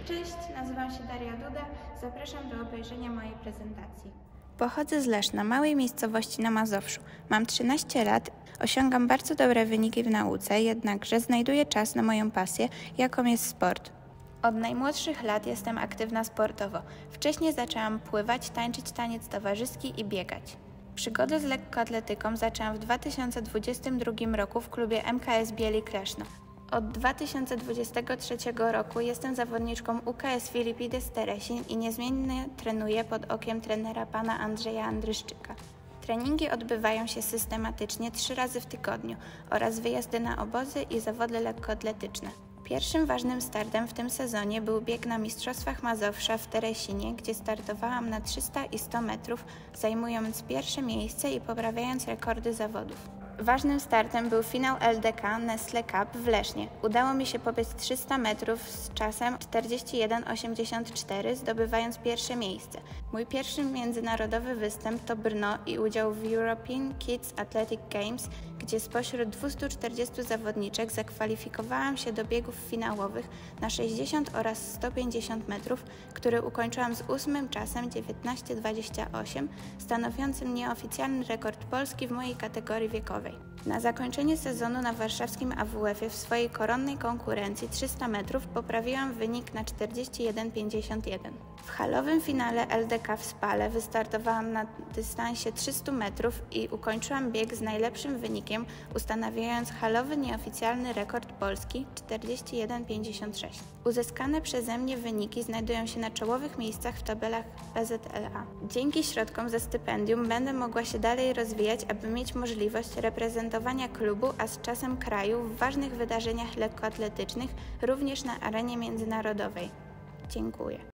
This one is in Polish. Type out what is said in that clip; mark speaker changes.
Speaker 1: Cześć, nazywam się Daria Duda, zapraszam do obejrzenia mojej prezentacji.
Speaker 2: Pochodzę z Leszna, małej miejscowości na Mazowszu. Mam 13 lat, osiągam bardzo dobre wyniki w nauce, jednakże znajduję czas na moją pasję, jaką jest sport. Od najmłodszych lat jestem aktywna sportowo. Wcześniej zaczęłam pływać, tańczyć taniec towarzyski i biegać. Przygodę z lekkoatletyką zaczęłam w 2022 roku w klubie MKS Bielik Leszno. Od 2023 roku jestem zawodniczką UKS Filipides Teresin i niezmiennie trenuję pod okiem trenera pana Andrzeja Andryszczyka. Treningi odbywają się systematycznie 3 razy w tygodniu oraz wyjazdy na obozy i zawody lekkoatletyczne. Pierwszym ważnym startem w tym sezonie był bieg na Mistrzostwach Mazowsza w Teresinie, gdzie startowałam na 300 i 100 metrów, zajmując pierwsze miejsce i poprawiając rekordy zawodów. Ważnym startem był finał LDK Nestle Cup w Lesznie. Udało mi się pobiec 300 metrów z czasem 41,84, zdobywając pierwsze miejsce. Mój pierwszy międzynarodowy występ to Brno i udział w European Kids Athletic Games, gdzie spośród 240 zawodniczek zakwalifikowałam się do biegów finałowych na 60 oraz 150 metrów, który ukończyłam z 8 czasem 19,28, stanowiącym nieoficjalny rekord Polski w mojej kategorii wiekowej. Na zakończenie sezonu na warszawskim AWF-ie w swojej koronnej konkurencji 300 metrów poprawiłam wynik na 41,51. W halowym finale LDK w Spale wystartowałam na dystansie 300 metrów i ukończyłam bieg z najlepszym wynikiem, ustanawiając halowy nieoficjalny rekord Polski 41,56. Uzyskane przeze mnie wyniki znajdują się na czołowych miejscach w tabelach PZLA. Dzięki środkom ze stypendium będę mogła się dalej rozwijać, aby mieć możliwość reprezentowania klubu, a z czasem kraju w ważnych wydarzeniach lekkoatletycznych, również na arenie międzynarodowej. Dziękuję.